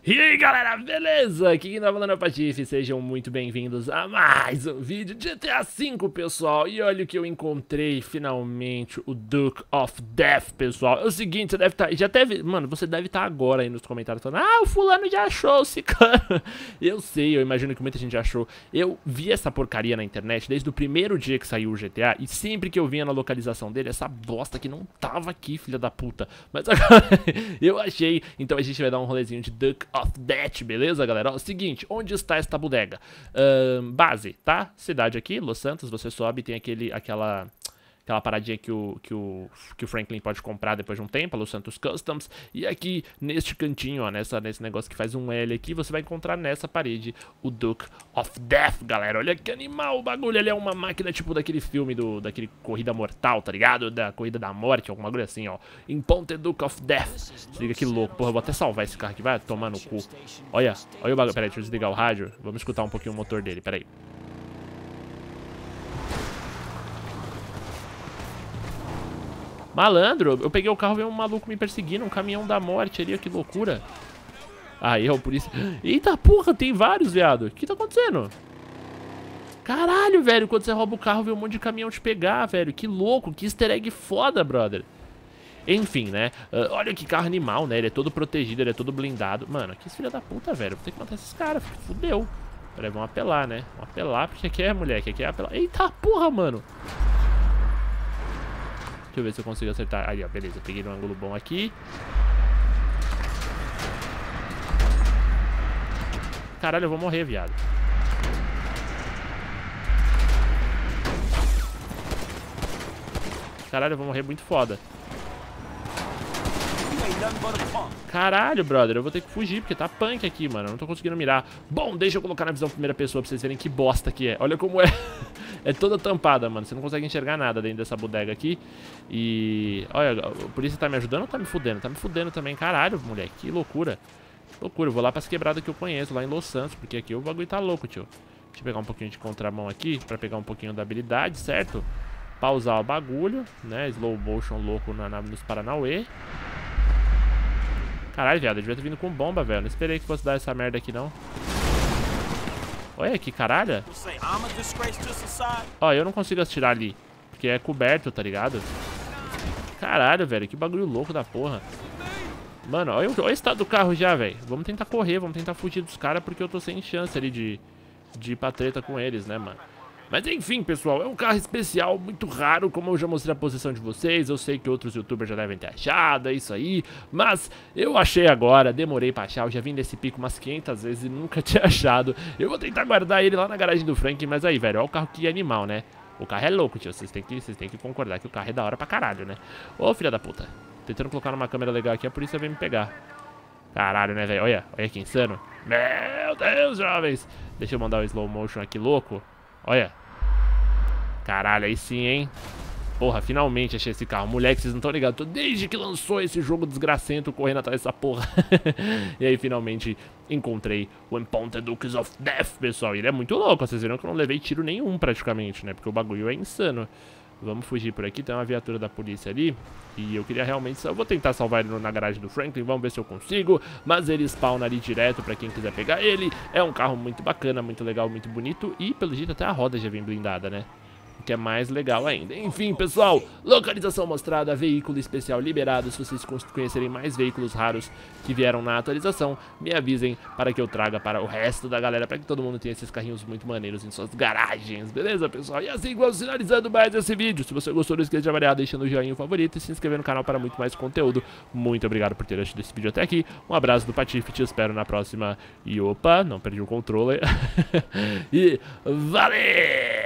E aí galera, beleza? Aqui quem tá falando é o Patife, sejam muito bem-vindos a mais um vídeo de GTA V, pessoal. E olha o que eu encontrei, finalmente, o Duke of Death, pessoal. É o seguinte, você deve estar, já deve, mano, você deve estar agora aí nos comentários falando: ah, o fulano já achou esse cara. Eu sei, eu imagino que muita gente já achou. Eu vi essa porcaria na internet desde o primeiro dia que saiu o GTA, e sempre que eu vinha na localização dele, essa bosta que não tava aqui, filha da puta. Mas agora eu achei, então a gente vai dar um rolezinho de Duke of Death, beleza, galera? Ó, seguinte, onde está esta bodega? Base, tá? Cidade aqui, Los Santos, você sobe, tem aquela paradinha que o Franklin pode comprar depois de um tempo, a Los Santos Customs. E aqui, neste cantinho, ó, nesse negócio que faz um L aqui, você vai encontrar nessa parede o Duke of Death, galera. Olha que animal o bagulho, ele é uma máquina tipo daquele filme, daquele Corrida Mortal, tá ligado? Da Corrida da Morte, alguma coisa assim, ó. Impounded Duke of Death. Se liga que louco, porra, eu vou até salvar esse carro aqui, vai tomar no cu. Olha o bagulho, peraí, deixa eu desligar o rádio, vamos escutar um pouquinho o motor dele, peraí. Malandro, eu peguei o carro e veio um maluco me perseguindo, um caminhão da morte ali, que loucura. Aí, ó, por isso... Eita porra, tem vários, viado. O que tá acontecendo? Caralho, velho, quando você rouba o carro, vem um monte de caminhão te pegar, velho. Que louco, que easter egg foda, brother. Enfim, né, olha que carro animal, né, ele é todo protegido, ele é todo blindado. Mano, que filha da puta, velho, vou ter que matar esses caras, fudeu. Peraí, vamos apelar, né, vamos apelar, porque aqui é moleque, aqui é apelar. Eita porra, mano. Deixa eu ver se eu consigo acertar. Aí, ó, beleza, peguei um ângulo bom aqui. Caralho, eu vou morrer, viado. Caralho, eu vou morrer muito foda. Caralho, brother, eu vou ter que fugir, porque tá punk aqui, mano. Eu não tô conseguindo mirar. Bom, deixa eu colocar na visão primeira pessoa pra vocês verem que bosta que é. Olha como é. É toda tampada, mano. Você não consegue enxergar nada dentro dessa bodega aqui. E... olha, a polícia tá me ajudando ou tá me fudendo? Tá me fudendo também. Caralho, moleque, que loucura. Loucura, eu vou lá pras quebradas que eu conheço, lá em Los Santos, porque aqui o bagulho tá louco, tio. Deixa eu pegar um pouquinho de contramão aqui, pra pegar um pouquinho da habilidade, certo? Pausar o bagulho, né? Slow motion louco nos Paranauê. Caralho, viado, eu devia ter vindo com bomba, velho. Não esperei que fosse dar essa merda aqui, não. Olha que caralho. Ó, eu não consigo atirar ali, porque é coberto, tá ligado? Caralho, velho, que bagulho louco da porra. Mano, olha o estado do carro já, velho. Vamos tentar correr, vamos tentar fugir dos caras, porque eu tô sem chance ali de ir pra treta com eles, né, mano? Mas enfim, pessoal, é um carro especial, muito raro, como eu já mostrei a posição de vocês. Eu sei que outros youtubers já devem ter achado, é isso aí. Mas eu achei agora, demorei pra achar, eu já vim desse pico umas 500 vezes e nunca tinha achado. Eu vou tentar guardar ele lá na garagem do Frank, mas aí, velho, olha o carro que animal, né? O carro é louco, tio, vocês têm que concordar que o carro é da hora pra caralho, né? Ô, filha da puta, tentando colocar numa câmera legal aqui, a polícia veio me pegar. Caralho, né, velho? Olha que insano. Meu Deus, jovens. Deixa eu mandar o slow motion aqui, louco. Olha. Caralho, aí sim, hein? Porra, finalmente achei esse carro. Moleque, vocês não estão ligados. Tô desde que lançou esse jogo desgracento correndo atrás dessa porra. E aí, finalmente, encontrei o Impounded Duke of Death, pessoal. E ele é muito louco. Vocês viram que eu não levei tiro nenhum, praticamente, né? Porque o bagulho é insano. Vamos fugir por aqui. Tem uma viatura da polícia ali. E eu queria realmente... eu vou tentar salvar ele na garagem do Franklin. Vamos ver se eu consigo. Mas ele spawna ali direto pra quem quiser pegar ele. É um carro muito bacana, muito legal, muito bonito. E, pelo jeito, até a roda já vem blindada, né? Que é mais legal ainda. Enfim, pessoal, localização mostrada, veículo especial liberado. Se vocês conhecerem mais veículos raros que vieram na atualização, me avisem para que eu traga para o resto da galera, para que todo mundo tenha esses carrinhos muito maneiros em suas garagens, beleza, pessoal? E assim vamos finalizando mais esse vídeo. Se você gostou, não esqueça de avaliar, deixando o joinha, o favorito e se inscrever no canal para muito mais conteúdo. Muito obrigado por ter assistido esse vídeo até aqui. Um abraço do Patife, te espero na próxima. E opa, não perdi o controle. E valeu!